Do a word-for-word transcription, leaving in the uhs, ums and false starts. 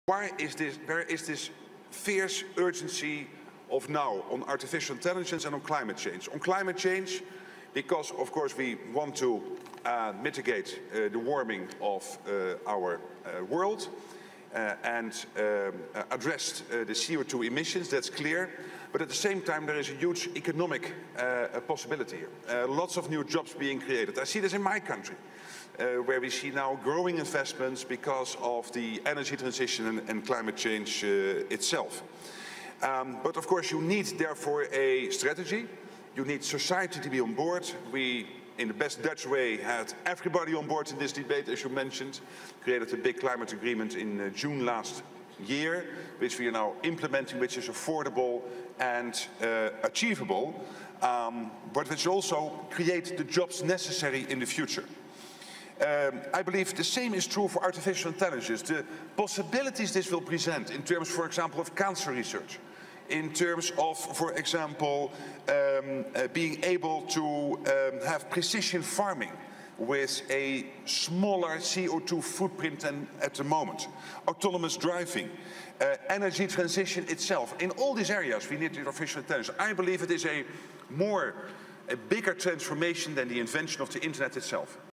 Why is this, where is this fierce urgency of now on artificial intelligence and on climate change? On climate change, because of course we want to uh, mitigate uh, the warming of uh, our uh, world uh, and um, uh, address uh, the C O two emissions, that's clear. But at the same time there is a huge economic uh, possibility here. Uh, lots of new jobs being created. I see this in my country. Uh, where we see now growing investments because of the energy transition and, and climate change uh, itself. Um, but of course you need therefore a strategy. You need society to be on board. We, in the best Dutch way, had everybody on board in this debate, as you mentioned. Created a big climate agreement in uh, June last year, which we are now implementing, which is affordable and uh, achievable, um, but which also create the jobs necessary in the future. Um, I believe the same is true for artificial intelligence. The possibilities this will present in terms, for example, of cancer research, in terms of, for example, um, uh, being able to um, have precision farming with a smaller C O two footprint than at the moment, autonomous driving, uh, energy transition itself. In all these areas we need artificial intelligence. I believe it is a more, a bigger transformation than the invention of the internet itself.